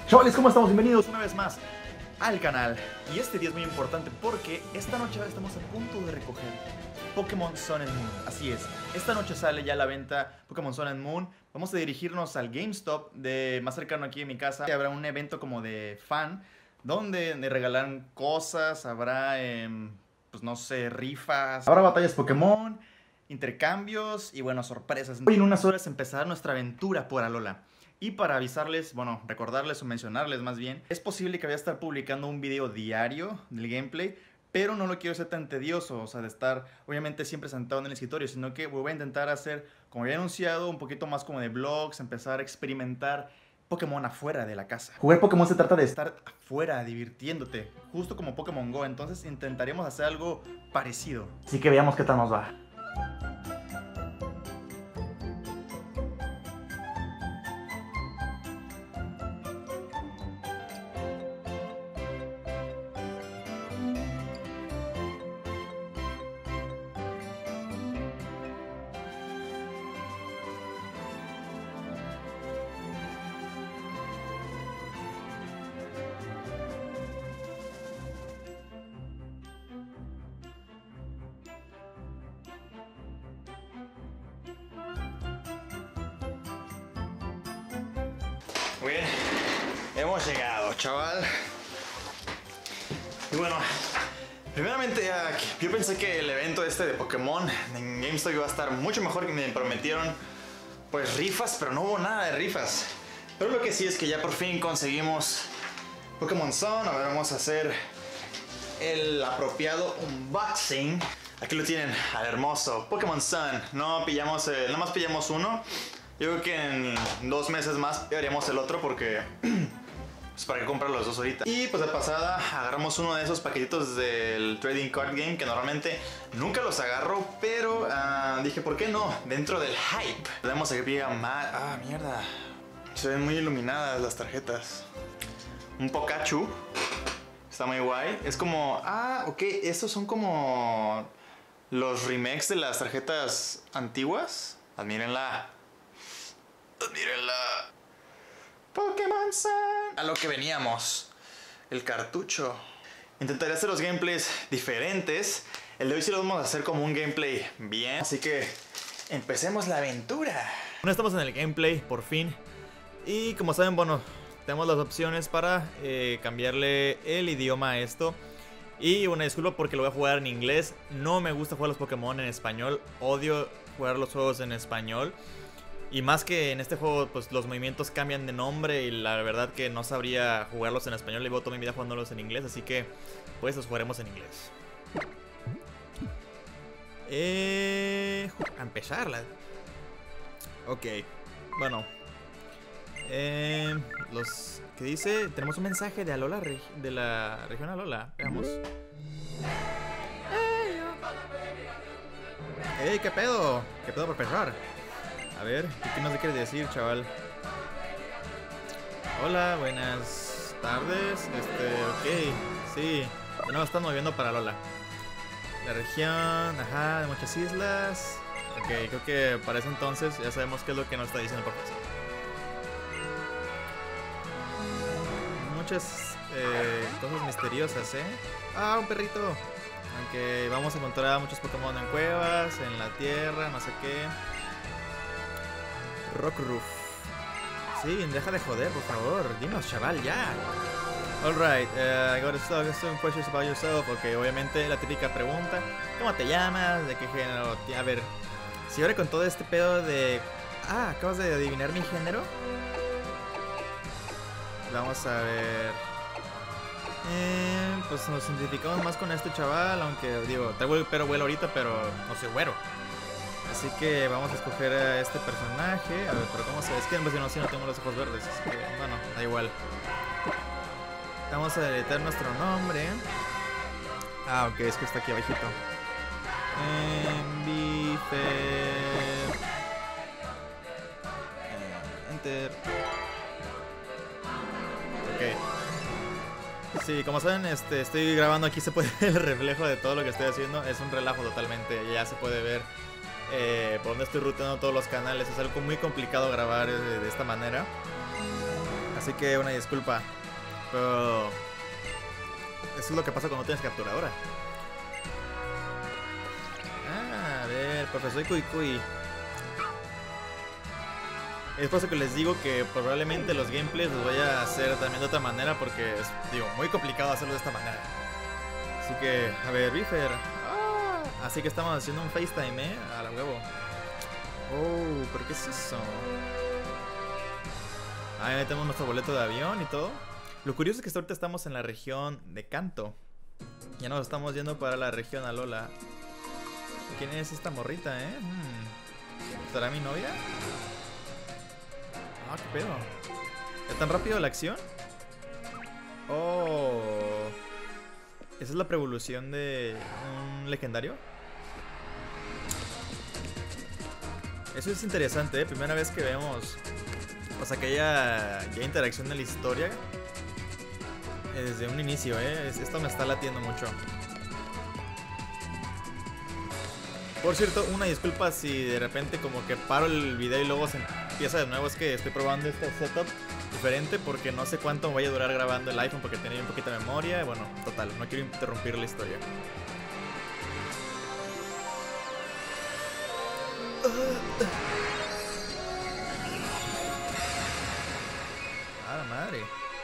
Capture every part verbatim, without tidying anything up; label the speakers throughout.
Speaker 1: Chavales, ¿cómo estamos? Bienvenidos una vez más al canal. Y este día es muy importante porque esta noche estamos a punto de recoger Pokémon Sun and Moon. Así es, esta noche sale ya a la venta Pokémon Sun and Moon. Vamos a dirigirnos al GameStop de más cercano aquí en mi casa. Habrá un evento como de fan donde me regalarán cosas, habrá, eh, pues no sé, rifas, habrá batallas Pokémon, intercambios y bueno, sorpresas. Hoy en unas horas empezará nuestra aventura por Alola. Y para avisarles, bueno, recordarles o mencionarles más bien, es posible que voy a estar publicando un video diario del gameplay, pero no lo quiero hacer tan tedioso, o sea, de estar obviamente siempre sentado en el escritorio, sino que voy a intentar hacer, como había anunciado, un poquito más como de vlogs, empezar a experimentar Pokémon afuera de la casa. Jugar Pokémon se trata de estar afuera, divirtiéndote, justo como Pokémon Go, entonces intentaremos hacer algo parecido. Así que veamos qué tal nos va.
Speaker 2: Muy bien, hemos llegado, chaval. Y bueno, primeramente yo pensé que el evento este de Pokémon en GameStop iba a estar mucho mejor, que me prometieron pues rifas, pero no hubo nada de rifas. Pero lo que sí es que ya por fin conseguimos Pokémon Sun. Ahora vamos a hacer el apropiado unboxing. Aquí lo tienen, al hermoso Pokémon Sun. No pillamos, eh, nada más pillamos uno. Yo creo que en dos meses más haríamos el otro porque pues para qué comprar los dos ahorita. Y pues de pasada agarramos uno de esos paquetitos del Trading Card Game que normalmente nunca los agarro, pero uh, dije ¿por qué no? Dentro del hype. Vemos aquí más. Ah, mierda. Se ven muy iluminadas las tarjetas. Un Pikachu. Está muy guay. Es como... Ah, ok. Estos son como los remakes de las tarjetas antiguas. Admírenla. Mírenla. Pokémon Sun. A lo que veníamos. El cartucho. Intentaré hacer los gameplays diferentes. El de hoy sí lo vamos a hacer como un gameplay bien. Así que empecemos la aventura.
Speaker 1: Bueno, estamos en el gameplay, por fin. Y como saben, bueno, tenemos las opciones para eh, cambiarle el idioma a esto. Y una disculpa porque lo voy a jugar en inglés. No me gusta jugar los Pokémon en español. Odio jugar los juegos en español. Y más que en este juego, pues los movimientos cambian de nombre y la verdad que no sabría jugarlos en español. Llevo toda mi vida jugándolos en inglés, así que pues los jugaremos en inglés. Eh, a empezarla. Ok, bueno. Eh, los que dice, tenemos un mensaje de Alola, de la región Alola. Veamos. Hey, ¿qué pedo? ¿Qué pedo, profesor? A ver, ¿qué nos quiere decir, chaval? Hola, buenas tardes. Este, ok, sí. Ya nos están moviendo para Alola. La región, ajá, de muchas islas. Ok, creo que para eso entonces ya sabemos qué es lo que nos está diciendo el profesor. Muchas eh, cosas misteriosas, ¿eh? Ah, un perrito. Aunque vamos a encontrar muchos Pokémon en cuevas, en la tierra, no sé qué. Rockroof. Sí, deja de joder, por favor. Dinos, chaval, ya. Alright, uh, I got some questions about yourself. Ok, obviamente la típica pregunta. ¿Cómo te llamas? ¿De qué género? A ver, si ahora con todo este pedo de... Ah, acabas de adivinar mi género. Vamos a ver. Eh, pues nos identificamos más con este chaval. Aunque, digo, traigo el pelo güero ahorita, pero no soy güero. Así que vamos a escoger a este personaje. A ver, pero ¿cómo se...? Es que en vez de no, si no tengo los ojos verdes. Así que, bueno, da igual. Vamos a editar nuestro nombre. Ah, ok, es que está aquí abajito. Envifer. Enter. Ok. Sí, como saben, este, estoy grabando aquí. Se puede ver el reflejo de todo lo que estoy haciendo. Es un relajo totalmente. Ya se puede ver eh, por donde estoy ruteando todos los canales. Es algo muy complicado grabar de, de esta manera. Así que una disculpa. Pero eso es lo que pasa cuando tienes capturadora. Ah, a ver, profesor Cuy Cuy. Es por eso que les digo que probablemente los gameplays los voy a hacer también de otra manera, porque es, digo, muy complicado hacerlo de esta manera. Así que, a ver, Bifer. Ah, así que estamos haciendo un FaceTime, ¿eh? A la huevo. Oh, ¿pero qué es eso? Ahí metemos nuestro boleto de avión y todo. Lo curioso es que hasta ahorita estamos en la región de Kanto. Ya nos estamos yendo para la región Alola. ¿Quién es esta morrita, eh? Hmm. ¿Será mi novia? Ah, qué pedo. ¿Es tan rápido la acción? Oh. ¿Esa es la preevolución de un legendario? Eso es interesante, ¿eh? Primera vez que vemos, o sea, que haya ya interacción en la historia desde un inicio, ¿eh? Esto me está latiendo mucho. Por cierto, una disculpa si de repente como que paro el video y luego se empieza de nuevo. Es que estoy probando este setup diferente porque no sé cuánto me vaya a durar grabando el iPhone, porque tenía un poquito de memoria. Bueno, total, no quiero interrumpir la historia. ¡Ah, la madre!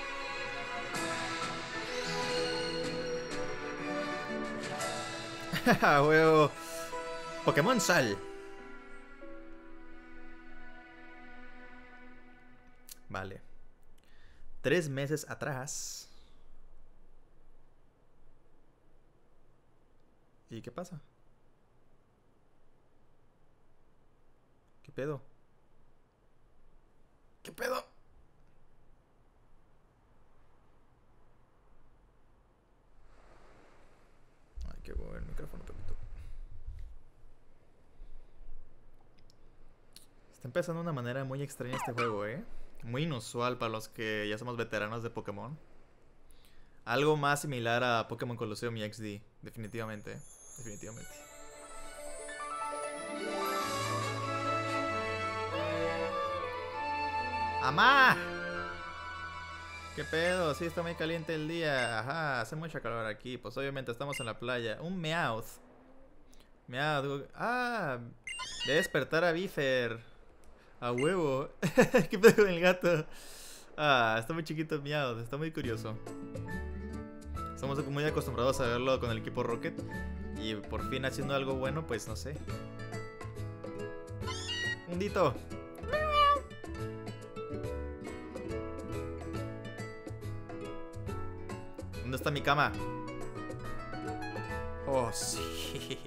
Speaker 1: ¡Ja, huevo! Pokémon Sal. Vale. Tres meses atrás. ¿Y qué pasa? ¿Qué pedo? ¿Qué pedo? Ay, qué bueno el micrófono, poquito. Está empezando de una manera muy extraña este juego, ¿eh? Muy inusual para los que ya somos veteranos de Pokémon. Algo más similar a Pokémon Colosseum y X D, definitivamente, definitivamente. ¡Amá! ¿Qué pedo? Sí, está muy caliente el día. Ajá, hace mucha calor aquí. Pues obviamente estamos en la playa. Un Meowth. Meowth. Ah, de despertar a Bifer. A huevo. ¿Qué pedo con el gato? Ah, está muy chiquito Meowth. Está muy curioso. Estamos muy acostumbrados a verlo con el equipo Rocket. Y por fin haciendo algo bueno, pues no sé. Un dito. ¿Dónde está mi cama? Oh, sí.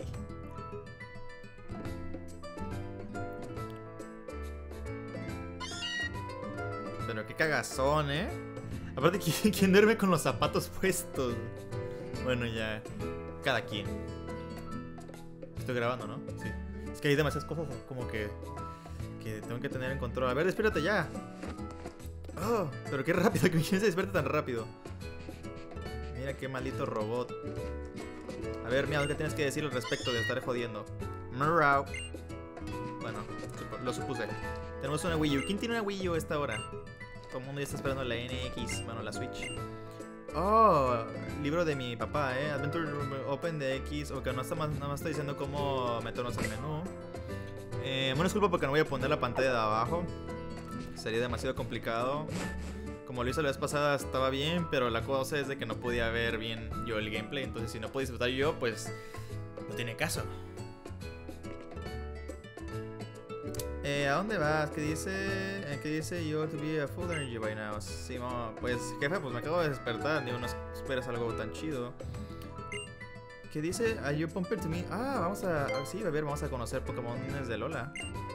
Speaker 1: Pero qué cagazón, ¿eh? Aparte, ¿quién, quién duerme con los zapatos puestos? Bueno, ya. Cada quien. Estoy grabando, ¿no? Sí. Es que hay demasiadas cosas como que... que tengo que tener en control. A ver, despídate ya. Oh, pero qué rápido. ¿Quién se despierta tan rápido? Mira qué maldito robot. A ver, Meowth, ¿qué tienes que decir al respecto de estar jodiendo? Meow. Bueno, lo supuse. Tenemos una Wii U. ¿Quién tiene una Wii U a esta hora? Todo el mundo ya está esperando la N X. Bueno, la Switch. Oh, libro de mi papá, eh. Adventure Open de X. Ok, no está más, nada más está diciendo cómo meternos al menú. Eh, bueno, disculpa porque no voy a poner la pantalla de abajo. Sería demasiado complicado. Como lo hice la vez pasada estaba bien, pero la cosa es de que no podía ver bien yo el gameplay. Entonces si no puedo disfrutar yo, pues no tiene caso. Eh, ¿a dónde vas? ¿Qué dice? Eh, ¿Qué dice? You ought to be a full energy by now. Sí, no, pues jefe, pues me acabo de despertar. Digo, no esperas algo tan chido. ¿Qué dice? Are you pumped to me? Ah, vamos a... Sí, a ver, vamos a conocer Pokémon de Lola.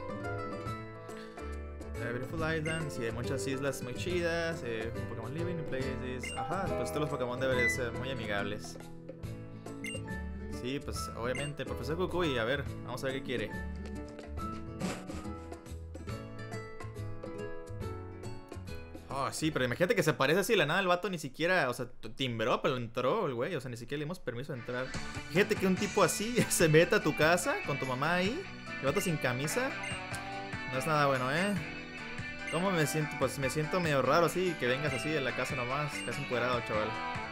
Speaker 1: A Beautiful Island, sí, hay muchas islas muy chidas, eh, Pokémon Living Places. Ajá, pues todos los Pokémon deben ser muy amigables. Sí, pues obviamente, profesor Cucuy, a ver, vamos a ver qué quiere. Oh, sí, pero imagínate que se parece así de la nada el vato, ni siquiera, o sea, timbró, pero entró el güey, o sea, ni siquiera le dimos permiso de entrar. Fíjate que un tipo así se meta a tu casa con tu mamá ahí, el vato sin camisa, no es nada bueno, ¿eh? ¿Cómo me siento? Pues me siento medio raro así, que vengas así de la casa nomás, casi encuerado, chaval.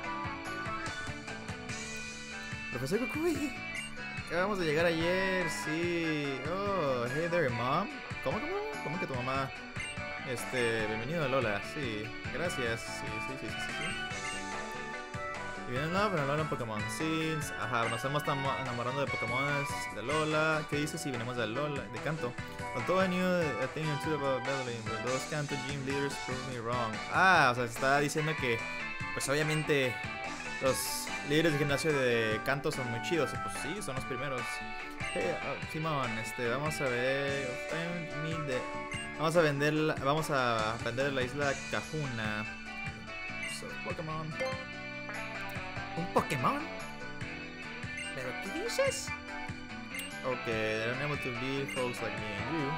Speaker 1: Profesor Kukui, acabamos de llegar ayer, sí. Oh, hey there, mom. ¿Cómo, cómo? ¿Cómo que tu mamá? Este, bienvenido a Lola, sí. Gracias, sí, sí, sí, sí, sí. sí. Y vienen a hablar en Pokémon Scenes. Ajá, nos estamos enamorando de Pokémon de Lola. ¿Qué dices si venimos de Lola, de Kanto? Although I knew a thing or two about Madeline, but those Kanto gym leaders proved me wrong. Ah, o sea, se está diciendo que, pues obviamente, los líderes de gimnasio de Kanto son muy chidos. Y pues sí, son los primeros. Hey, uh, Simón, este, vamos a ver. Vamos a vender, vamos a vender la isla Kahuna. So, Pokémon. ¿Un Pokémon? ¿Pero qué dices? Ok, they're unable to lead folks like me and you.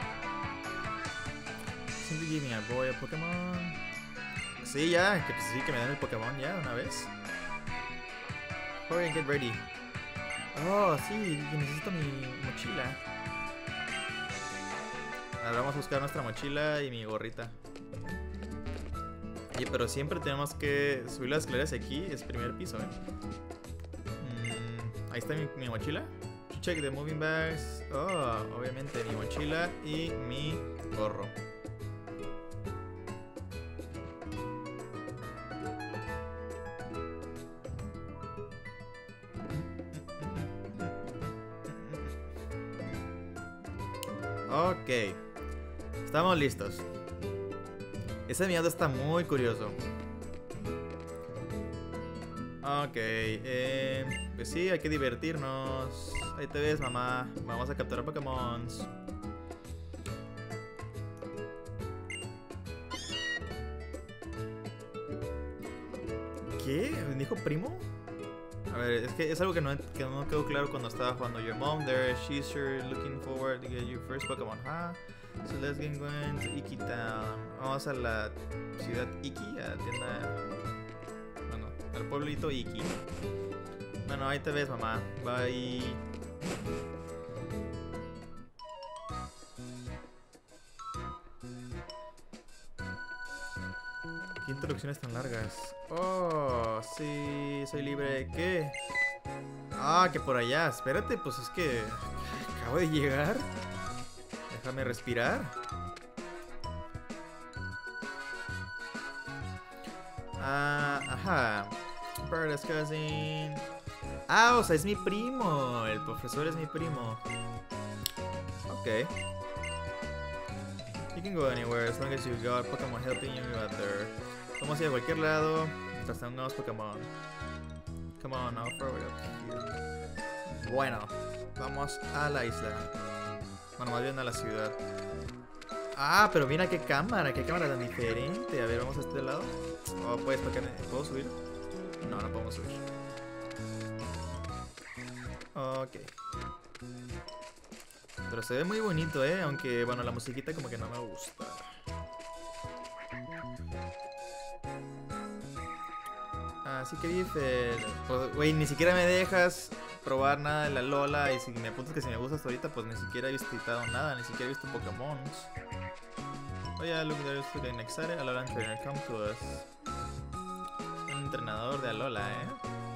Speaker 1: Simply giving a boy a Pokémon. Sí, ya, que pues sí, que me den el Pokémon ya, una vez. Hurry and get ready. Oh, sí, que necesito mi mochila. Ahora vamos a buscar nuestra mochila y mi gorrita. Oye, pero siempre tenemos que subir las escaleras aquí, es primer piso, ¿eh? Mm, ahí está mi, mi mochila. Check the moving bags. Oh, obviamente mi mochila y mi gorro. Ok, estamos listos. Ese miedo está muy curioso. Ok, eh, pues sí, hay que divertirnos. Ahí te ves, mamá. Vamos a capturar Pokémon. ¿Qué? ¿Me dijo primo? A ver, es que es algo que no, que no quedó claro cuando estaba jugando. Your mom there, she's sure looking forward to get your first Pokémon, huh? So let's get going to Iki Town. Vamos a la ciudad Iki, a la tienda. Bueno, al pueblito Iki. Bueno, ahí te ves, mamá. Bye. ¿Qué introducciones tan largas? Oh, sí, soy libre. ¿Qué? Ah, que por allá. Espérate, pues es que acabo de llegar. Déjame respirar. Ah, ajá. Bird's cousin. Ah, o sea, es mi primo. El profesor es mi primo. Ok. You can go anywhere as long as you got Pokémon helping you out there. Vamos a ir a cualquier lado mientras tengamos Pokémon. Come on, I'll throw it up here. Bueno, vamos a la isla. Bueno, más bien a la ciudad. Ah, pero mira qué cámara, qué cámara tan diferente. A ver, vamos a este lado. Oh, pues, ¿para qué? ¿Puedo subir? No, no podemos subir. Ok. Pero se ve muy bonito, eh. Aunque, bueno, la musiquita como que no me gusta. Así que dice, pues, güey, ni siquiera me dejas probar nada de la Lola. Y si me apuntas que si me gusta hasta ahorita, pues ni siquiera he visitado nada, ni siquiera he visto Pokémon. Oye, look, there's getting excited. Alola trainer, come to us. Un entrenador de Alola, eh.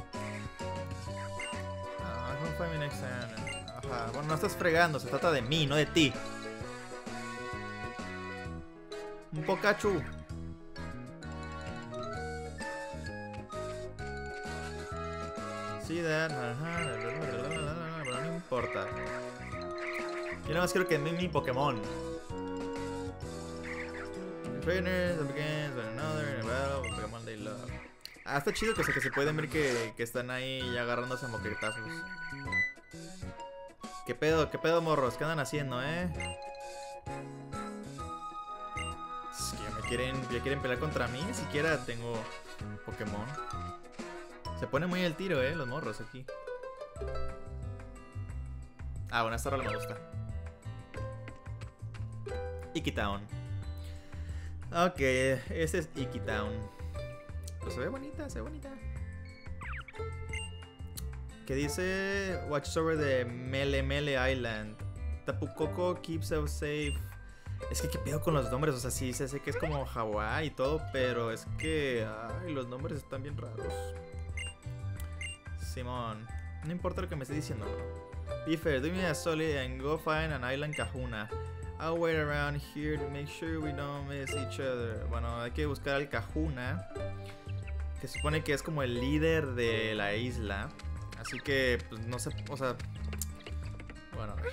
Speaker 1: Uh, I'll find me next time. Ajá, bueno, no estás fregando, se trata de mí, no de ti. Un Pikachu. See that, ajá, pero no importa. Yo nada más quiero que me mi Pokémon. Trainers, that begins with another in a battle with Pokémon they love. Ah, está chido que, o sea, que se pueden ver que, que están ahí ya agarrándose a moquetazos. ¿Qué pedo? ¿Qué pedo, morros? ¿Qué andan haciendo, eh? Es que ya me quieren, ya quieren pelear contra mí. Ni siquiera tengo Pokémon. Se pone muy el tiro, eh, los morros aquí. Ah, bueno, esta rola me gusta. Iki Town. Ok, este es Iki Town. Pues se ve bonita, se ve bonita. Que dice watch over the Mele Mele Island. Tapu Koko keeps us safe Es que qué pedo con los nombres, o sea, sí, sé, sé que es como Hawái y todo, pero es que... Ay, los nombres están bien raros. Simón, no importa lo que me esté diciendo. Be fair, do me a solid and go find an island Kahuna. I'll wait around here to make sure we don't miss each other. Bueno, hay que buscar al Kahuna, que se supone que es como el líder de la isla. Así que, pues, no sé, o sea... Bueno, a ver.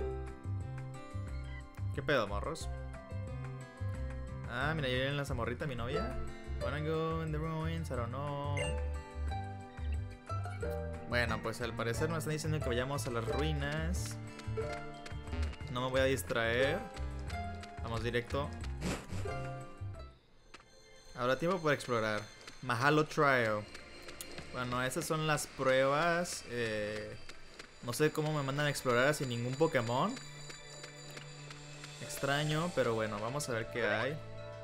Speaker 1: ¿Qué pedo, morros? Ah, mira, ya viene la zamorrita, mi novia. Wanna go in the ruins, I don't know. Bueno, pues al parecer nos están diciendo que vayamos a las ruinas. No me voy a distraer. Vamos directo. Habrá tiempo para explorar. Mahalo Trial. Bueno, esas son las pruebas. Eh, no sé cómo me mandan a explorar sin ningún Pokémon. Extraño, pero bueno, vamos a ver qué hay.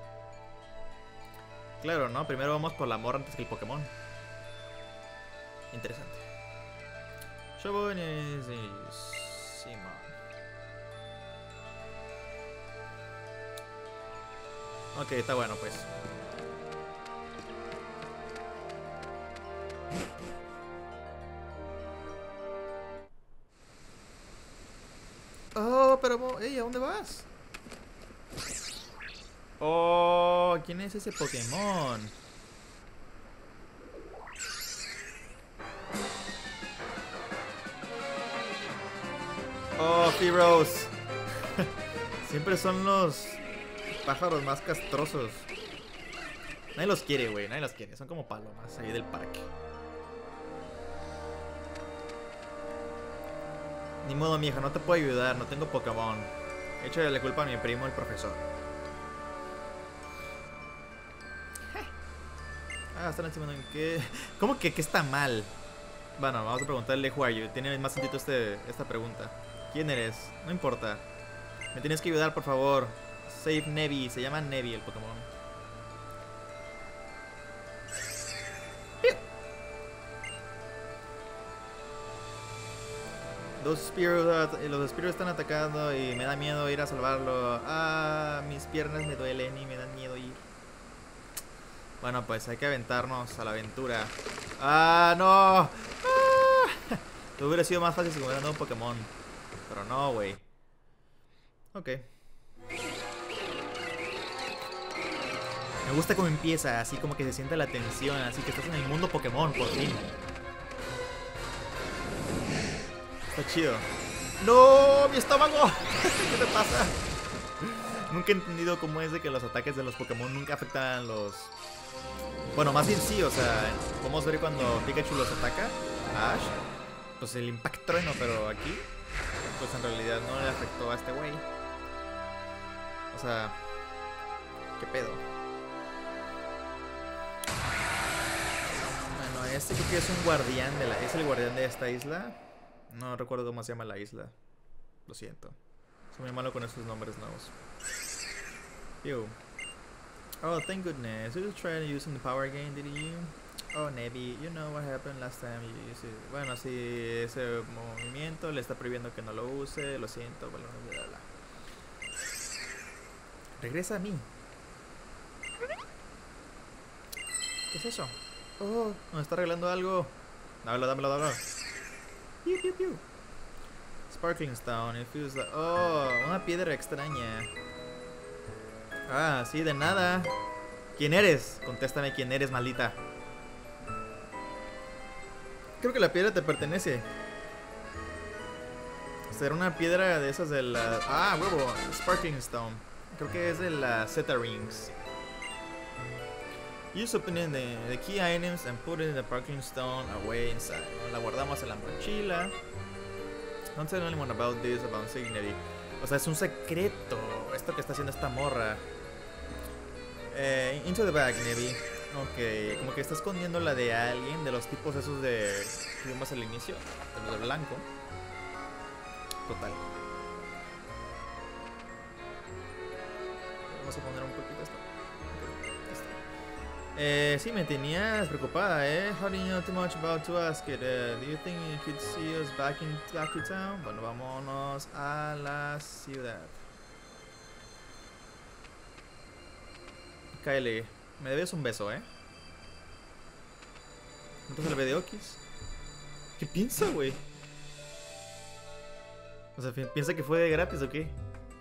Speaker 1: Claro, ¿no? Primero vamos por la morra antes que el Pokémon. Interesante. Shogun is... Simon. Ok, está bueno pues. Oh, pero... Ey, ¿a dónde vas? Oh, ¿quién es ese Pokémon? Oh, Fearows. Siempre son los pájaros más castrosos. Nadie los quiere, güey, nadie los quiere. Son como palomas ahí del parque. Ni modo, mija, no te puedo ayudar, no tengo Pokémon. Échale la culpa a mi primo, el profesor. Ah, están encima de qué. ¿Cómo que qué está mal? Bueno, vamos a preguntarle who are you. Tiene más sentido este, esta pregunta. ¿Quién eres? No importa. Me tienes que ayudar, por favor. Save Nevi. Se llama Nevi el Pokémon. Los Spearows, los Spearows están atacando y me da miedo ir a salvarlo. Ah, mis piernas me duelen y me dan miedo ir. Bueno, pues hay que aventarnos a la aventura. ¡Ah, no! ¡Ah! Te hubiera sido más fácil si me hubieran dado un Pokémon. Pero no, güey. Ok. Me gusta cómo empieza, así como que se siente la tensión. Así que estás en el mundo Pokémon, por fin. Está chido. ¡No! ¡Mi estómago! ¿Qué te pasa? Nunca he entendido cómo es de que los ataques de los Pokémon nunca afectan a los... Bueno, más bien sí, o sea, podemos ver cuando Pikachu los ataca a Ash, pues el impacto trueno, pero aquí, pues en realidad no le afectó a este güey. O sea, ¿qué pedo? Bueno, este creo que es un guardián de la... ¿Es el guardián de esta isla? No recuerdo cómo se llama la isla. Lo siento. Soy muy malo con esos nombres nuevos. Yo. Oh, thank goodness. You tried using the power game, did you? Oh, Nevi, you know what happened last time you used it. Bueno, si ese movimiento le está prohibiendo que no lo use, lo siento, bla, bla, bla, bla. Regresa a mí. ¿Qué es eso? Oh, me está arreglando algo. Dámelo, dámelo, dámelo. Piu, piu, piu. Sparkling Stone, it feels like... Oh, una piedra extraña. Ah, sí, de nada. ¿Quién eres? Contéstame quién eres, maldita. Creo que la piedra te pertenece. Será una piedra de esas de la... Ah, huevo, Sparkling Stone. Creo que es de la Zeta Rings. Use opening the, the key items and put it in the Sparkling Stone away inside. La guardamos en la mochila. Don't tell anyone about this, about Signety. O sea, es un secreto esto que está haciendo esta morra. Eh, into the bag, Nevi. Ok, como que está escondiendo la de alguien, de los tipos esos de que vimos al inicio, de los de blanco. Total. Vamos a poner un poquito esto. Eh, sí, me tenías preocupada, eh. How do you know too much about to ask it? Uh, do you think you could see us back in back to town? Bueno, vámonos a la ciudad. Kylie, me debes un beso, ¿eh? ¿Entonces el video Okis? ¿Qué piensa, güey? O sea, ¿piensa que fue de gratis o qué?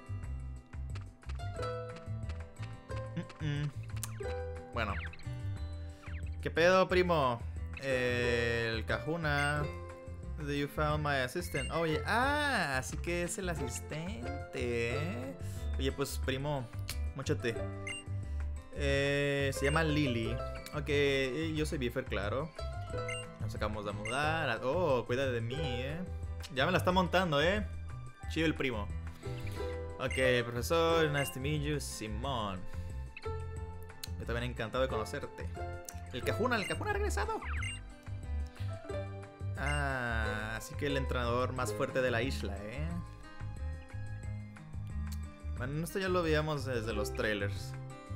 Speaker 1: Mm -mm. Bueno. ¿Qué pedo, primo? Eh, el Kahuna. You found my assistant. Oye, ah, así que es el asistente, ¿eh? Oye, pues, primo, móchate. Eh, se llama Lily. Ok, yo soy Biffer, claro. Nos acabamos de mudar. Oh, cuida de mí, ¿eh? Ya me la está montando, ¿eh? Chido el primo. Ok, profesor, nice to meet you, Simón. Yo también encantado de conocerte. El Kahuna, el Kahuna ha regresado. Ah, así que el entrenador más fuerte de la isla, ¿eh? Bueno, esto ya lo veíamos desde los trailers.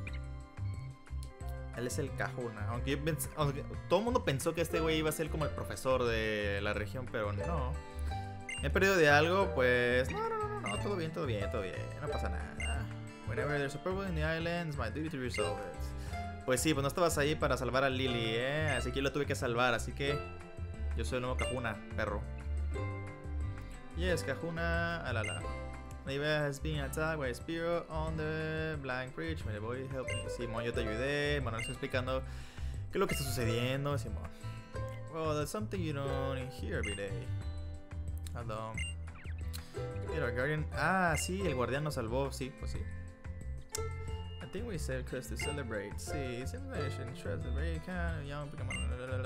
Speaker 1: Él es el Kahuna. Aunque, yo pensé, aunque todo el mundo pensó que este güey iba a ser como el profesor de la región, pero no. ¿Me he perdido de algo? Pues no, no, no, no, no. Todo bien, todo bien, todo bien. No pasa nada. Whenever there's a problem in the islands, my duty to resolve it. Pues sí, pues no estabas ahí para salvar a Lily, ¿eh? Así que yo lo tuve que salvar, así que yo soy el nuevo Kahuna, perro. Yes, Kahuna, alala. Neighbor has been attacked by a spear on the blank bridge. My boy, help me. Simón, yo te ayudé. Bueno, estoy explicando qué es lo que está sucediendo, Simón. Well, that's something you don't hear every day. Hello. Mira, Guardian. Ah, sí, el guardián nos salvó. Sí, pues sí. I think we said cause to celebrate. Sí, celebration. Trust the very kind of young Pokemon.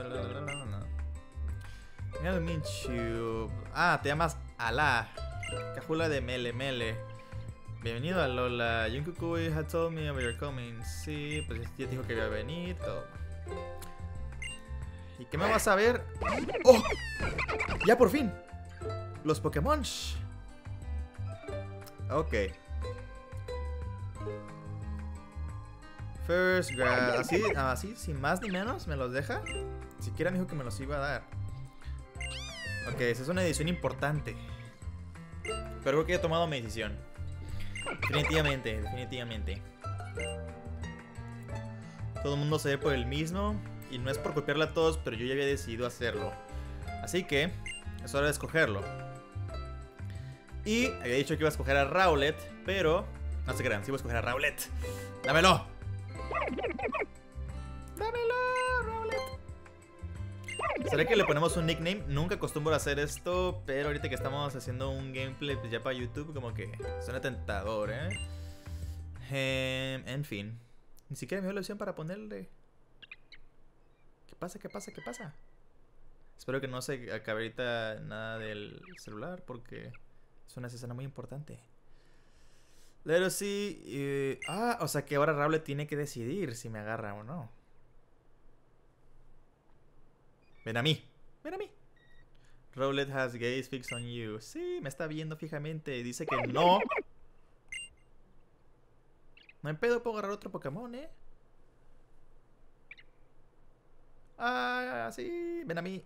Speaker 1: I gotta meet you. Ah, te llamas Alá. Cajula de Mele Mele. Bienvenido a Lola. Yunkukui had told me about your coming. Sí, pues ya dijo que iba a venir. Todo. ¿Y qué me vas a ver? ¡Oh! ¡Ya por fin! Los Pokémon. Ok. First grab. Así, así, sin más ni menos, me los deja. Ni siquiera me dijo que me los iba a dar. Ok, esa es una edición importante. Pero creo que he tomado mi decisión. Definitivamente, definitivamente. Todo el mundo se ve por el mismo. Y no es por copiarla a todos, pero yo ya había decidido hacerlo. Así que es hora de escogerlo. Y había dicho que iba a escoger a Rowlet, pero no se crean, sí voy a escoger a Rowlet. ¡Dámelo! ¡Dámelo, Rowlet! ¿Será que le ponemos un nickname? Nunca acostumbro a hacer esto, pero ahorita que estamos haciendo un gameplay pues ya para YouTube, como que suena tentador, ¿eh? eh en fin. Ni siquiera me dio la opción para ponerle. ¿Qué pasa? ¿Qué pasa? ¿Qué pasa? Espero que no se acabe ahorita nada del celular, porque es una escena muy importante. Pero sí... Eh, ah, o sea que ahora Rowlet tiene que decidir si me agarra o no. Ven a mí. Ven a mí. Rowlet has gaze fixed on you. Sí, me está viendo fijamente. Dice que no. No hay pedo, puedo agarrar otro Pokémon, ¿eh? Ah, sí. Ven a mí.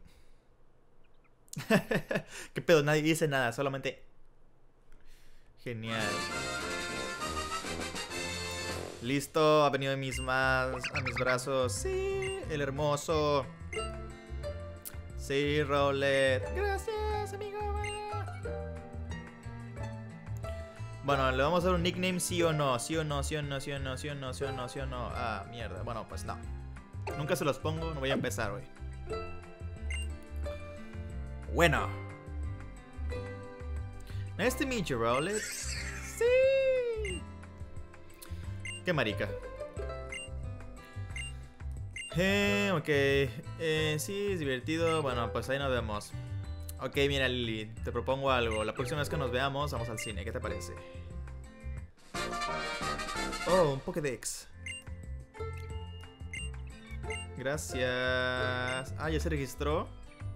Speaker 1: ¿Qué pedo? Nadie dice nada, solamente... Genial. Listo, ha venido a mis, más, a mis brazos. Sí, el hermoso. Sí, Rowlet. Gracias, amigo. Bueno, le vamos a dar un nickname, sí o no. Sí o no, sí o no, sí o no, sí o no, sí o no, sí o no. Ah, mierda. Bueno, pues no. Nunca se los pongo, no voy a empezar hoy. Bueno. Nice to meet you, Rowlet. Sí. Qué marica. Eh, ok. Eh, sí, es divertido. Bueno, pues ahí nos vemos. Ok, mira, Lily, te propongo algo. La próxima vez que nos veamos, vamos al cine. ¿Qué te parece? Oh, un Pokédex. Gracias. Ah, ya se registró.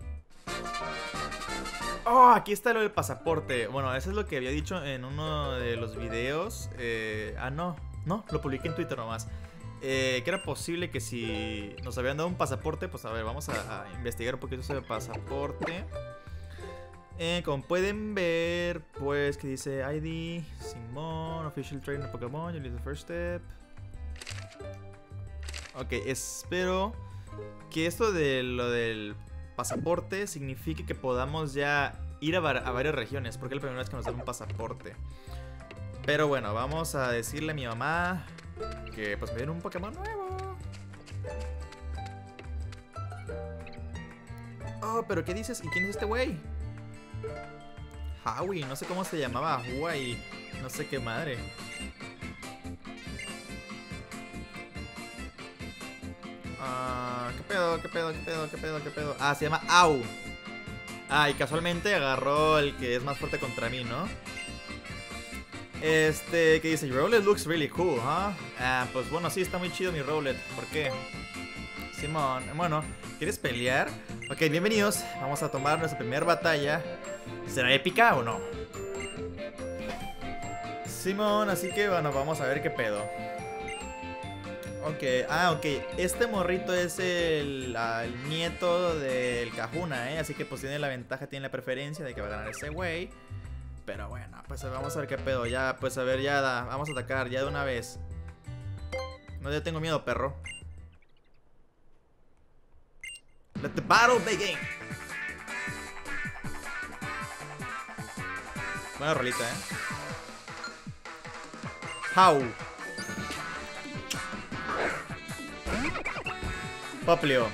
Speaker 1: Oh, aquí está lo del pasaporte. Bueno, eso es lo que había dicho en uno de los videos. Eh, ah, no. No, lo publiqué en Twitter nomás. Eh, que era posible que si nos habían dado un pasaporte, pues a ver, vamos a, a investigar un poquito sobre el pasaporte. Eh, como pueden ver, pues que dice I D, Simón, Official Trainer Pokémon, you need the first step. Ok, espero que esto de lo del pasaporte signifique que podamos ya ir a, a varias regiones, porque es la primera vez que nos dan un pasaporte. Pero bueno, vamos a decirle a mi mamá que pues me dieron un Pokémon nuevo. Oh, pero ¿qué dices? ¿Y quién es este güey? Howie, no sé cómo se llamaba. Huawei, no sé qué madre. Ah, ¿qué pedo? ¿Qué pedo? ¿Qué pedo? ¿Qué pedo? ¿Qué pedo? Ah, se llama Au. Ah, y casualmente agarró el que es más fuerte contra mí, ¿no? Este, que dice, your Rowlet looks really cool, ¿huh? Ah, pues bueno, sí, está muy chido mi Rowlet. ¿Por qué? Simón, bueno, ¿quieres pelear? Ok, bienvenidos. Vamos a tomar nuestra primera batalla. ¿Será épica o no? Simón, así que bueno, vamos a ver qué pedo. Ok, ah, ok. Este morrito es el, ah, el nieto del Kahuna, ¿eh? Así que pues tiene la ventaja, tiene la preferencia de que va a ganar ese güey. Pero bueno, pues vamos a ver qué pedo. Ya, pues a ver, ya da. Vamos a atacar ya de una vez. No, ya tengo miedo, perro. Let the battle begin. Buena rolita, eh. How. Poplio.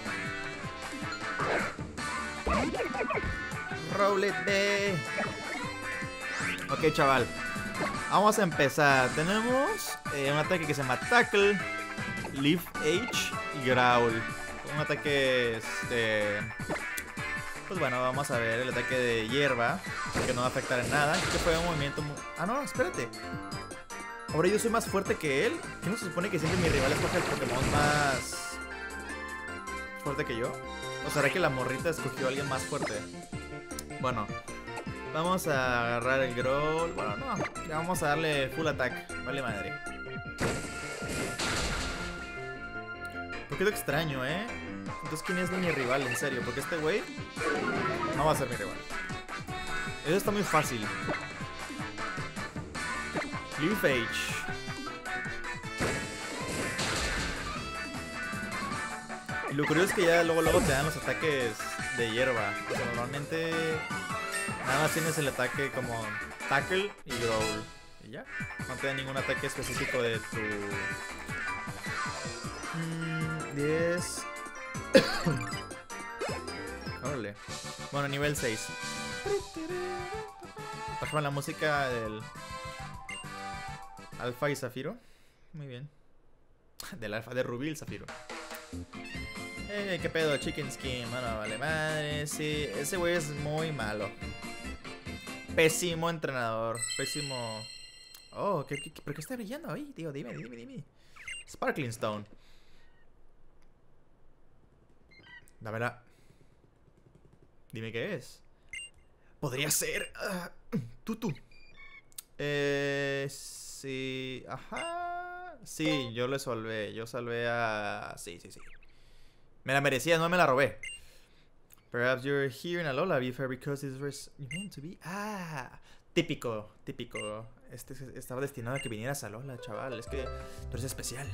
Speaker 1: Rowlet B. Ok, chaval. Vamos a empezar. Tenemos eh, un ataque que se llama Tackle, Leaf H y Growl. Un ataque, este... Pues bueno, vamos a ver el ataque de hierba, que no va a afectar en nada. Que fue un movimiento muy... Ah, no, espérate. Ahora yo soy más fuerte que él. ¿Qué no se supone que siempre mi rival escoge el Pokémon más fuerte que yo? ¿O será que la morrita escogió a alguien más fuerte? Bueno, vamos a agarrar el Growl. Bueno, no, ya vamos a darle full attack. Vale madre. Un poquito extraño, ¿eh? Entonces, ¿quién es mi rival? En serio, porque este güey no va a ser mi rival. Eso está muy fácil. Leaf H. Y lo curioso es que ya luego, luego te dan los ataques de hierba. O sea, normalmente nada más tienes el ataque como Tackle y Growl. Y ya. No te dan ningún ataque específico de tu... Mm, diez. Órale. Bueno, nivel seis. Bajamos la música del Alfa y Zafiro. Muy bien. Del Alfa, de Rubí y Zafiro. Eh, qué pedo, Chicken Skin. Bueno, vale madre. Sí, ese güey es muy malo. Pésimo entrenador. Pésimo. Oh, ¿qué, qué, qué, ¿por qué está brillando ahí, tío? Dime, dime, dime. Sparkling Stone. Dámela. Dime qué es. Podría ser uh, Tutu. Eh, sí. Ajá. Sí, yo le salvé. Yo salvé a... Sí, sí, sí. Me la merecía, no me la robé. Perhaps you're here in Alola fair because it's where you meant to be. Ah, típico, típico. Este estaba destinado a que vinieras a Alola, chaval. Es que tú eres especial.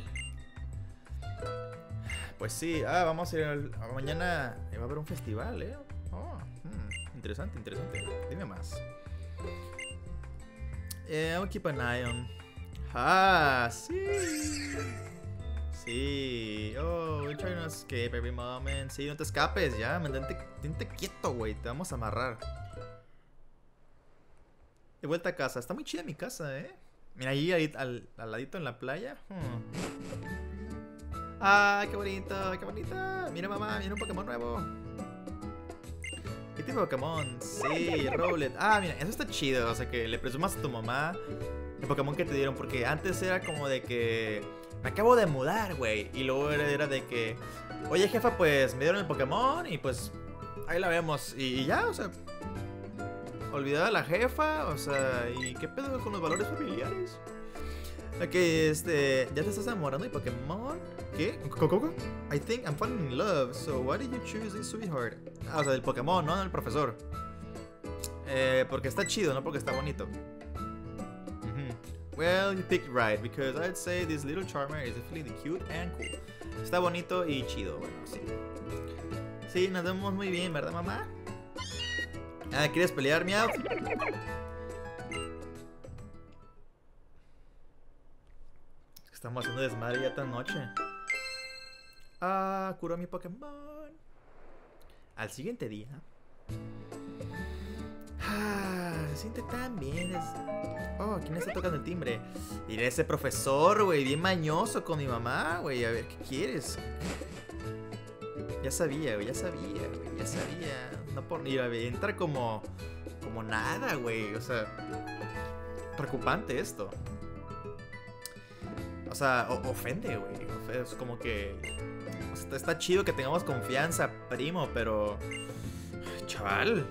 Speaker 1: Pues sí, ah, vamos a ir al, mañana va a haber un festival, ¿eh? Oh, hmm, interesante, interesante. Dime más. Eh, I'll keep an eye on. Ah, sí. Sí. Oh, we're trying to escape every moment. Sí, no te escapes, ya. Mantente, mantente quieto, güey. Te vamos a amarrar. De vuelta a casa. Está muy chida mi casa, ¿eh? Mira, ahí, ahí al, al ladito en la playa. Hmm. ¡Ah, qué bonito! ¡Qué bonito! Mira, mamá, mira un Pokémon nuevo. ¿Qué tipo de Pokémon? Sí, Rowlet. Ah, mira, eso está chido. O sea, que le presumas a tu mamá el Pokémon que te dieron. Porque antes era como de que... Me acabo de mudar, güey. Y luego era, era de que... Oye, jefa, pues me dieron el Pokémon y pues... Ahí la vemos. Y, y ya, o sea... Olvidada a la jefa. O sea, ¿y qué pedo con los valores familiares? Ok, este... ¿Ya te estás enamorando de Pokémon? ¿Qué? ¿Coco? I think I'm falling in love. So why did you choose this sweetheart? Ah, o sea, del Pokémon, no del profesor. Eh, porque está chido, no porque está bonito. Mm-hmm. Well, you picked right, because I'd say this little charmer is definitely cute and cool. Está bonito y chido, bueno, sí. Sí, nos vemos muy bien, ¿verdad, mamá? Ah, ¿quieres pelear, miau? Estamos haciendo desmadre ya tan noche. Ah, curó mi Pokémon. Al siguiente día. Ah, se siente tan bien. Es... Oh, ¿quién está tocando el timbre? Mira ese profesor, güey, bien mañoso con mi mamá, güey. A ver, ¿qué quieres? Ya sabía, güey, ya sabía, güey, ya sabía. No por ni entra como... Como nada, güey. O sea... Preocupante esto. O sea, ofende, güey. Es como que... O sea, está chido que tengamos confianza, primo, pero... Chaval.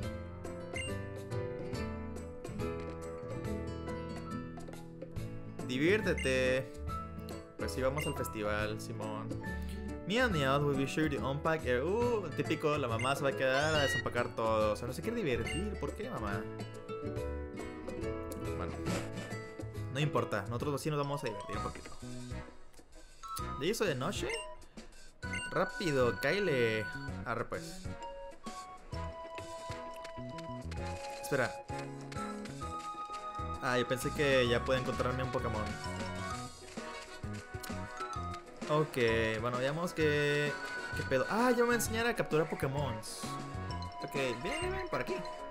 Speaker 1: Diviértete. Pues sí, vamos al festival, Simón. Meow Meow will be sure to unpack. Uh, típico, la mamá se va a quedar a desempacar todo. O sea, no se quiere divertir. ¿Por qué, mamá? Bueno, no importa. Nosotros sí nos vamos a divertir un poquito. ¿De eso de noche? Rápido, Kyle. Arre, pues. Espera. Ah, yo pensé que ya puedo encontrarme un Pokémon. Ok, bueno, veamos que... ¿Qué pedo? Ah, ya me voy a enseñar a capturar Pokémon. Ok, ven, ven, ven, por aquí.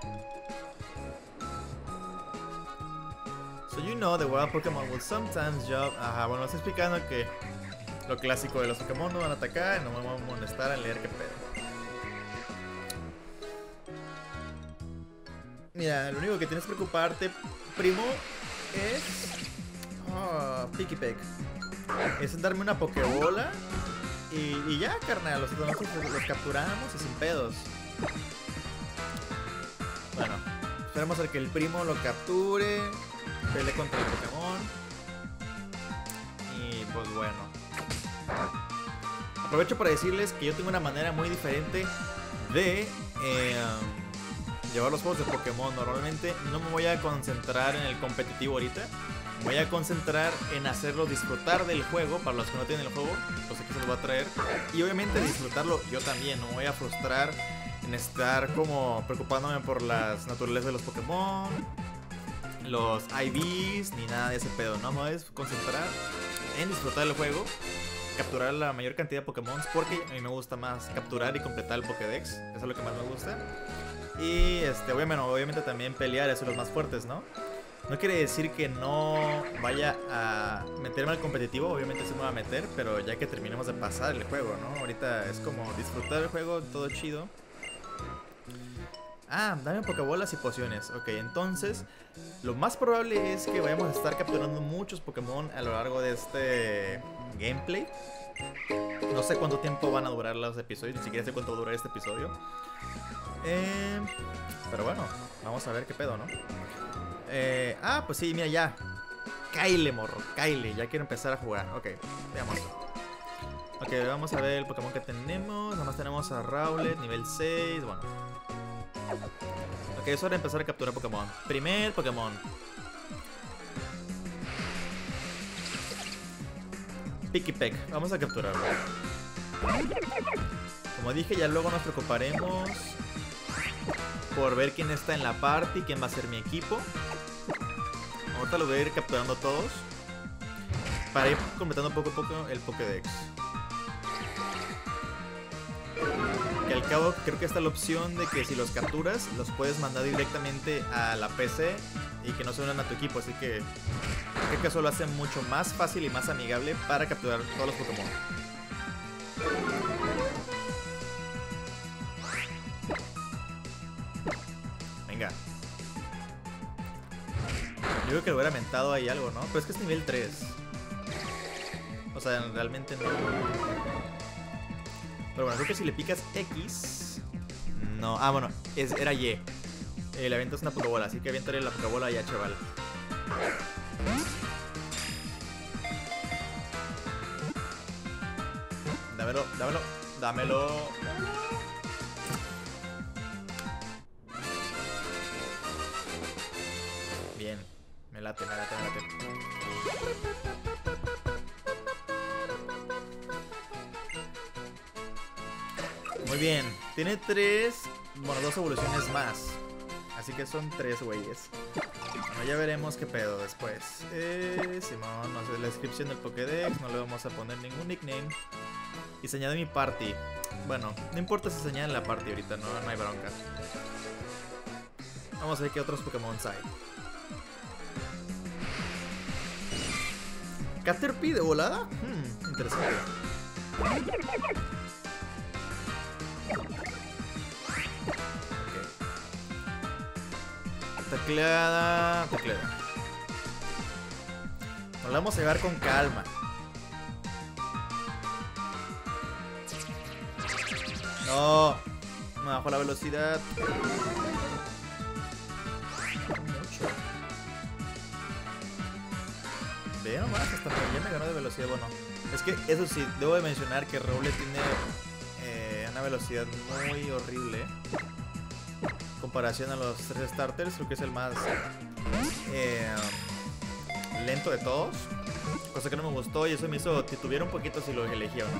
Speaker 1: So you know the wild Pokémon will sometimes jump... Ajá, bueno, estoy explicando que... Lo clásico de los Pokémon no van a atacar, no me van a molestar a leer qué pedo. Mira, lo único que tienes que preocuparte, primo, es... Oh, Picky Peck. Es darme una Pokébola y, y ya, carnal, los, los, los capturamos y sin pedos. Bueno, esperemos a que el primo lo capture, pelee contra el Pokémon. Y pues bueno. Aprovecho para decirles que yo tengo una manera muy diferente de eh, llevar los juegos de Pokémon. Normalmente no me voy a concentrar en el competitivo ahorita. Me voy a concentrar en hacerlos disfrutar del juego. Para los que no tienen el juego, pues aquí se los voy a traer. Y obviamente disfrutarlo yo también. No me voy a frustrar en estar como preocupándome por las naturalezas de los Pokémon, los I Vs, ni nada de ese pedo. No me voy a concentrar en disfrutar el juego, capturar la mayor cantidad de Pokémon, porque a mí me gusta más capturar y completar el Pokédex. Eso es lo que más me gusta. Y este, obviamente, obviamente también pelear, eso es los más fuertes, ¿no? No quiere decir que no vaya a meterme al competitivo, obviamente se me va a meter, pero ya que terminemos de pasar el juego, ¿no? Ahorita es como disfrutar el juego, todo chido. Ah, dame Pokébolas y pociones. Ok, entonces lo más probable es que vayamos a estar capturando muchos Pokémon a lo largo de este gameplay. No sé cuánto tiempo van a durar los episodios, ni siquiera sé cuánto dura este episodio. Eh, pero bueno, vamos a ver qué pedo, ¿no? Eh, ah, pues sí, mira ya. Kyle, morro, Kyle, ya quiero empezar a jugar. Ok, veamos. Ok, vamos a ver el Pokémon que tenemos. Nada más tenemos a Rowlet, nivel seis. Bueno. Ok, es hora de empezar a capturar Pokémon. Primer Pokémon. Picky Peck, vamos a capturarlo. Como dije, ya luego nos preocuparemos por ver quién está en la party, quién va a ser mi equipo. Ahorita lo voy a ir capturando todos para ir completando poco a poco el Pokédex. Que al cabo creo que está la opción de que si los capturas los puedes mandar directamente a la P C y que no se unan a tu equipo, así que creo que eso lo hace mucho más fácil y más amigable para capturar todos los Pokémon. Venga. Yo creo que lo hubiera mentado ahí algo, ¿no? Pero es que es nivel tres. O sea, realmente no. Pero bueno, creo que si le picas X... No, ah, bueno, es, era Y. Eh, le avientas una Pokébola, así que avientaré la Pokébola ya, chaval. Dámelo, dámelo, dámelo. Bien, me late, me late, me late. Muy bien. Tiene tres, bueno, dos evoluciones más. Así que son tres güeyes. Bueno, ya veremos qué pedo después. Eh, Simón, no sé, la descripción del Pokédex. No le vamos a poner ningún nickname. Y se añade mi party. Bueno, no importa si se añade en la party ahorita, no, no hay bronca. Vamos a ver qué otros Pokémon hay. ¿Caterpie de volada? Hmm, interesante. Tecleada, tecleada. Nos la vamos a llevar con calma. No, me bajó la velocidad. Mucho. Ve nomás, hasta ya me ganó de velocidad. Bueno, es que eso sí, debo de mencionar que Rowlet tiene eh, una velocidad muy horrible. Comparación a los tres starters, creo que es el más eh, lento de todos, cosa que no me gustó y eso me hizo titubear un poquito si lo elegí o no.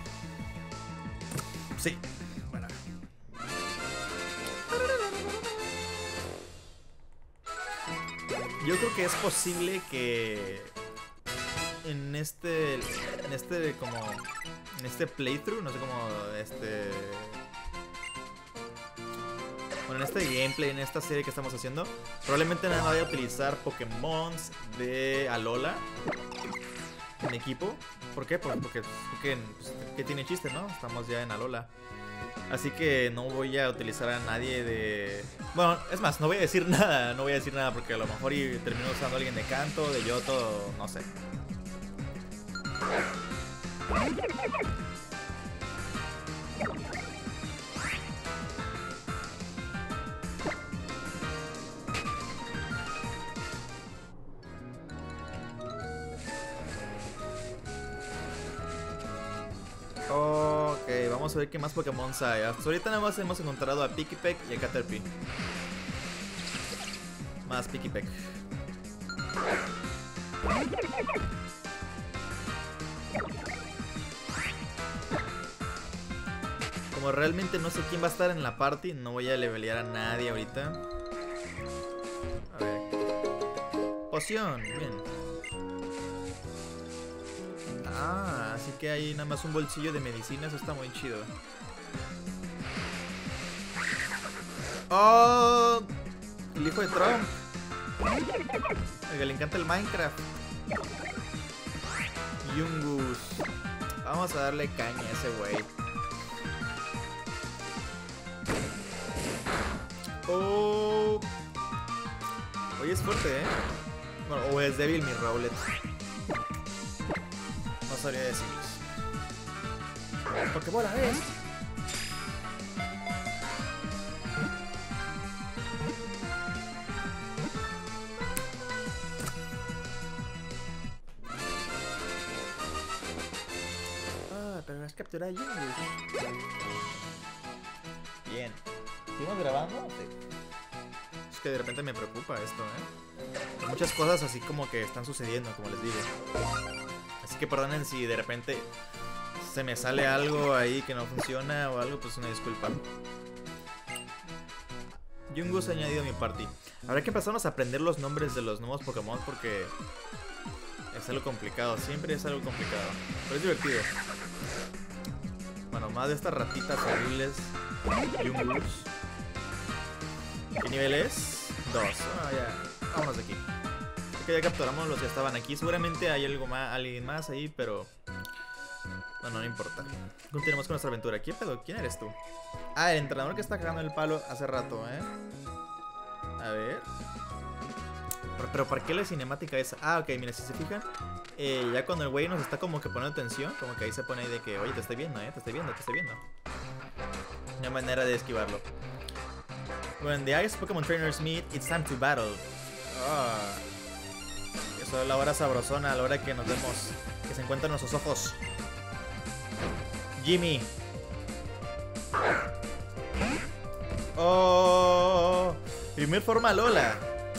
Speaker 1: Sí, bueno. Yo creo que es posible que en este, en este como, en este playthrough, no sé cómo, este... Bueno, en este gameplay, en esta serie que estamos haciendo, probablemente no vaya a utilizar Pokémon de Alola en equipo. ¿Por qué? Porque, porque, porque pues, que tiene chiste, ¿no? Estamos ya en Alola. Así que no voy a utilizar a nadie de... Bueno, es más, no voy a decir nada, no voy a decir nada porque a lo mejor y termino usando a alguien de Kanto, de Yoto, no sé. Ok, vamos a ver qué más Pokémon hay. Hasta ahorita nada más hemos encontrado a Pikipek y a Caterpie. Más Pikipek. Como realmente no sé quién va a estar en la party, no voy a levelear a nadie ahorita. A ver. Poción, bien. Ah, así que hay nada más un bolsillo de medicina, eso está muy chido. ¡Oh! El hijo de Trump. El que le encanta el Minecraft. Yungus. Vamos a darle caña a ese güey. Oh. Oye, es fuerte, ¿eh? Bueno, o es débil mi Rowlet. No sabría decirles. Pokébola, ¿ves? Ah, pero has capturado a Yungus. Bien. ¿Seguimos grabando? Sí. Es que de repente me preocupa esto, ¿eh? Hay muchas cosas así como que están sucediendo, como les digo. Así que perdonen si de repente se me sale algo ahí que no funciona o algo, pues una disculpa. Yungus ha añadido a mi party. Habrá que empezarnos a aprender los nombres de los nuevos Pokémon porque es algo complicado, siempre es algo complicado. Pero es divertido. Bueno, más de estas ratitas horribles. Yungus. ¿Qué nivel es? Dos. Ah, ya. Vámonos de aquí. Que ya capturamos los que estaban aquí. Seguramente hay algo más, alguien más ahí, pero no, no, no importa. Continuemos con nuestra aventura. ¿Quién pedo? ¿Quién eres tú? Ah, el entrenador que está cagando el palo hace rato, ¿eh? A ver. Pero, pero ¿para qué la cinemática esa? Ah, ok, mira, si se fijan, eh, ya cuando el güey nos está como que poniendo atención, como que ahí se pone ahí de que, oye, te estoy viendo, ¿eh? Te estoy viendo, te estoy viendo. Una manera de esquivarlo. When the ice Pokémon trainers meet, it's time to battle. Ah. Eso es la hora sabrosona, a la hora que nos vemos, que se encuentran nuestros ojos. Jimmy. Oh, primer forma Lola.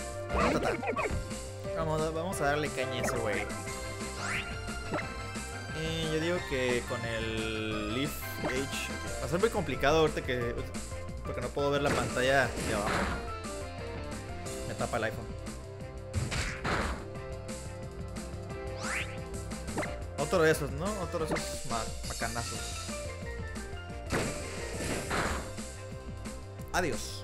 Speaker 1: Vamos, vamos a darle caña a ese güey. Eh, yo digo que con el Leaf Age Va a ser muy complicado ahorita que... porque no puedo ver la pantalla de abajo. Me tapa el iPhone. Otro de esos, ¿no? Otro de esos ma macanazos. Adiós.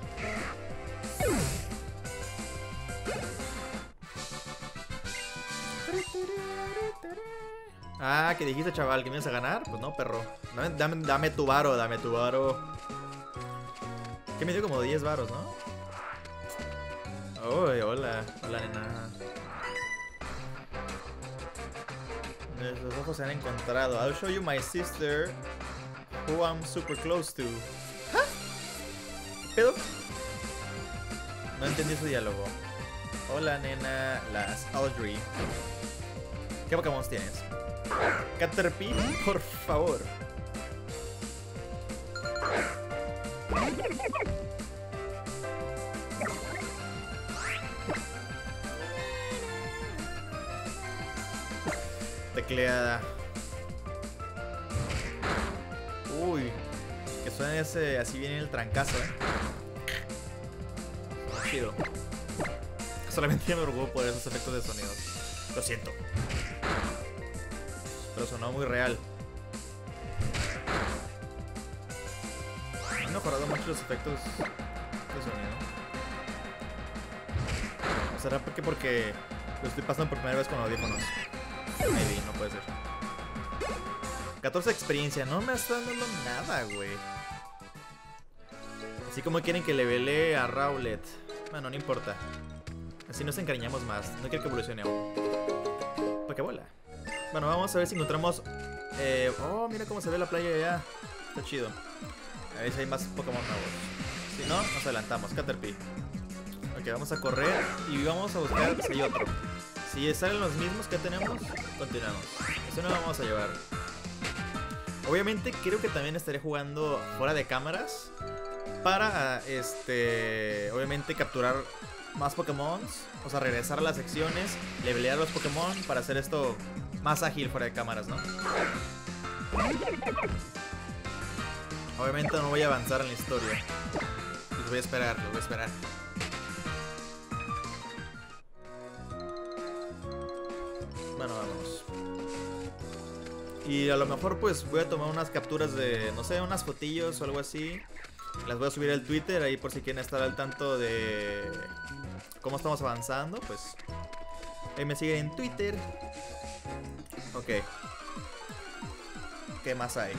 Speaker 1: Ah, ¿qué dijiste, chaval? ¿Que me ibas a ganar? Pues no, perro. Dame, dame, dame tu varo, dame tu varo. Que me dio como diez varos, ¿no? Uy, hola. Hola, nena. Los ojos se han encontrado. I'll show you my sister, who I'm super close to. ¿Ah? ¿Pedo? No entendí su diálogo. Hola, nena. Las Audrey. ¿Qué Pokémon tienes? Caterpie, por favor. Tecleada. Uy, que suene ese, así viene el trancazo, eh. Suena chido. Solamente me preocupo por esos efectos de sonidos. Lo siento. Pero sonó muy real. Han mejorado mucho los efectos de sonido. ¿O será porque, porque lo estoy pasando por primera vez con audífonos? Maybe, no puede ser. catorce de experiencia, no me están dando nada, güey. Así como quieren que levele a Rowlet. Bueno, no importa. Así nos encariñamos más. No quiero que evolucione aún. Pokébola. Bueno, vamos a ver si encontramos... Eh, oh, mira cómo se ve la playa allá. Está chido. A ver si hay más Pokémon nuevos. Si no, nos adelantamos. Caterpie. Ok, vamos a correr y vamos a buscar si hay otro. Si salen los mismos que tenemos, continuamos. Eso no lo vamos a llevar. Obviamente creo que también estaré jugando fuera de cámaras para, este, obviamente capturar más Pokémon. O sea, regresar a las secciones, levelear los Pokémon para hacer esto más ágil fuera de cámaras, ¿no? Obviamente no voy a avanzar en la historia. Los voy a esperar, los voy a esperar. Bueno, vámonos. Y a lo mejor pues voy a tomar unas capturas de, no sé, unas fotillos o algo así. Las voy a subir al Twitter ahí por si quieren estar al tanto de cómo estamos avanzando, pues ahí me siguen en Twitter. Ok. ¿Qué más hay?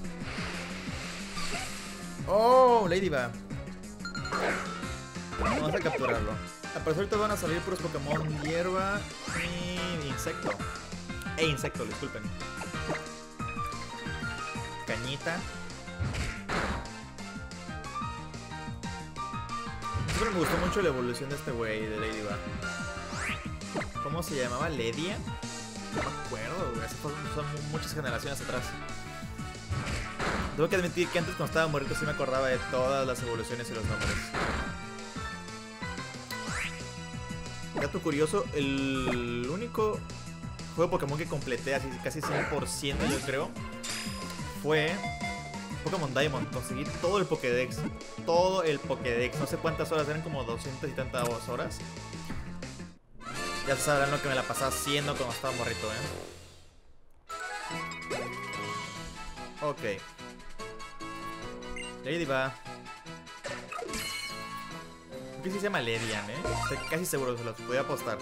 Speaker 1: Oh, Ladybug. Vamos a capturarlo. A por ahorita van a salir puros Pokémon hierba y insecto. E insecto, disculpen. Cañita. Siempre me gustó mucho la evolución de este güey, de Ladybug. ¿Cómo se llamaba? ¿Ledia? No me acuerdo, güey. Son, son muchas generaciones atrás. Tengo que admitir que antes cuando estaba morrito sí me acordaba de todas las evoluciones y los nombres. Dato curioso, el único juego de Pokémon que completé así casi cien por ciento yo creo fue Pokémon Diamond. Conseguí todo el Pokédex. Todo el Pokédex. No sé cuántas horas, eran como doscientas y tantas horas. Ya sabrán lo que me la pasaba haciendo cuando estaba morrito, eh. Ok. Ladybug. Creo que sí se llama Ledian, eh. Estoy casi seguro, se los podía apostar.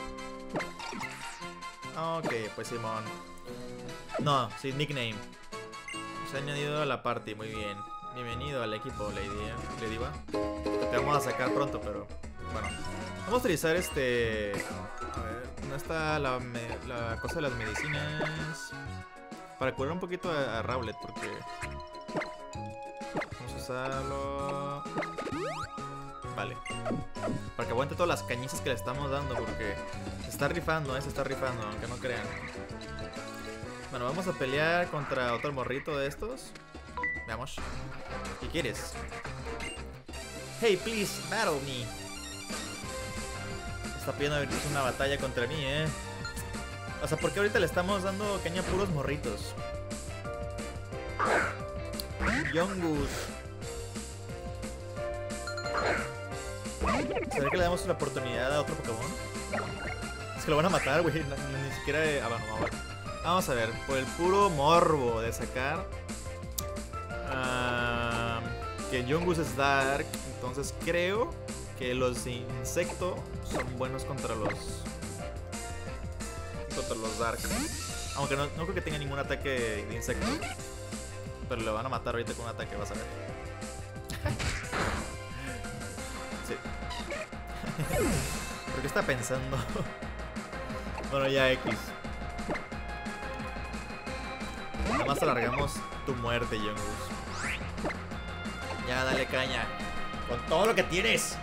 Speaker 1: Ok, pues Simón. No, sí, nickname. Se ha añadido a la party, muy bien. Bienvenido al equipo, Ladybug. Te vamos a sacar pronto, pero bueno. Vamos a utilizar este... A ver, ¿dónde está la, me... la cosa de las medicinas? Para curar un poquito a, a Rowlet, porque... Vamos a usarlo... Vale. Para que aguante todas las cañizas que le estamos dando, porque se está rifando, ¿eh? Se está rifando, aunque no crean. Bueno, vamos a pelear contra otro morrito de estos. Veamos. ¿Qué quieres? Hey, please, battle me. Está pidiendo abrirse una batalla contra mí, eh. O sea, porque ahorita le estamos dando caña a puros morritos. Yungoos. ¿Será que le damos una oportunidad a otro Pokémon? Es que lo van a matar, güey. Ni, ni siquiera... Ah, bueno, vamos a ver. Vamos a ver. Por el puro morbo de sacar... Uh, que Yungoos es Dark. Entonces creo que los insectos son buenos contra los... Contra los Dark. Aunque no, no creo que tenga ningún ataque de insecto. Pero le van a matar ahorita con un ataque, vas a ver. Sí. ¿Por qué está pensando? Bueno, ya X. Nada más alargamos tu muerte, Yungoos. Ya, dale caña. Con todo lo que tienes.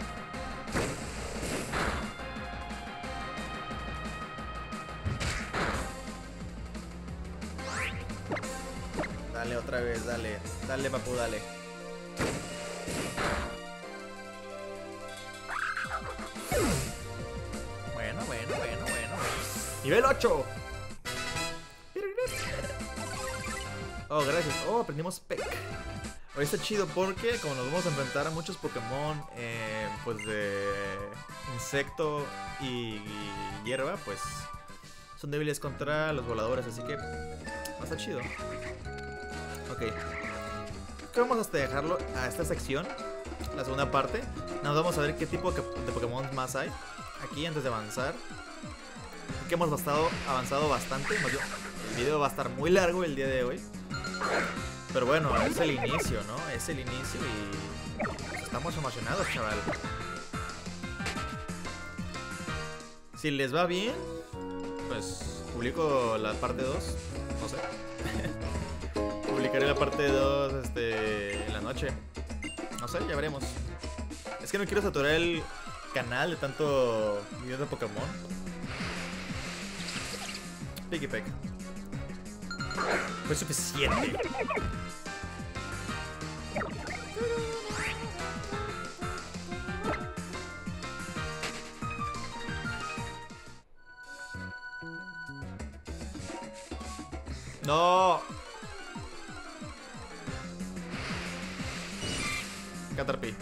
Speaker 1: Dale otra vez, dale. Dale, papu, dale. Bueno, bueno, bueno, bueno. Nivel ocho. Oh, gracias. Oh, aprendimos Peck. Hoy está chido porque como nos vamos a enfrentar a muchos Pokémon eh, pues de insecto y, y hierba, pues son débiles contra los voladores, así que va a estar chido. Ok. Creo que vamos a dejarlo a esta sección, la segunda parte. Nos vamos a ver qué tipo de Pokémon más hay aquí antes de avanzar. Que hemos bastado, avanzado bastante. El video va a estar muy largo el día de hoy. Pero bueno, es el inicio, ¿no? Es el inicio y estamos emocionados, chaval. Si les va bien, pues publico la parte dos. No sé. Publicaré la parte dos este, en la noche. No sé, ya veremos. Es que no quiero saturar el canal de tanto video de Pokémon. Piggy Peck. Fue suficiente. No. Caterpie.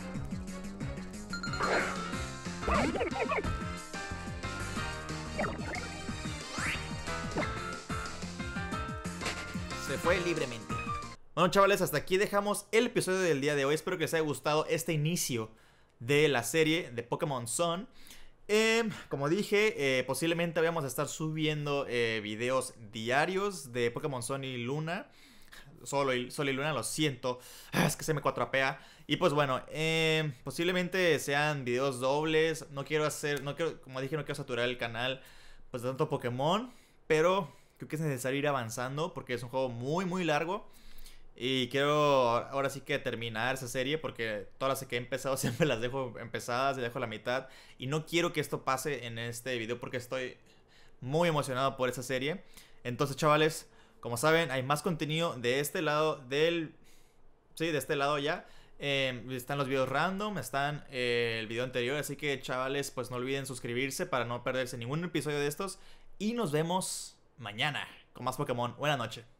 Speaker 1: Se fue libremente. Bueno, chavales, hasta aquí dejamos el episodio del día de hoy. Espero que les haya gustado este inicio de la serie de Pokémon Sun. Eh, como dije, eh, posiblemente vamos a estar subiendo eh, videos diarios de Pokémon Sun y Luna. Solo y, Sol y Luna, lo siento. Es que se me cuatrapea. Y pues bueno, eh, posiblemente sean videos dobles. No quiero hacer, no quiero, como dije, no quiero saturar el canal pues de tanto Pokémon. Pero creo que es necesario ir avanzando porque es un juego muy muy largo. Y quiero ahora sí que terminar esa serie porque todas las que he empezado siempre las dejo empezadas y dejo la mitad. Y no quiero que esto pase en este video porque estoy muy emocionado por esa serie. Entonces, chavales, como saben, hay más contenido de este lado del... Sí, de este lado ya. Eh, están los videos random, están eh, el video anterior. Así que, chavales, pues no olviden suscribirse para no perderse ningún episodio de estos. Y nos vemos mañana con más Pokémon. Buenas noches.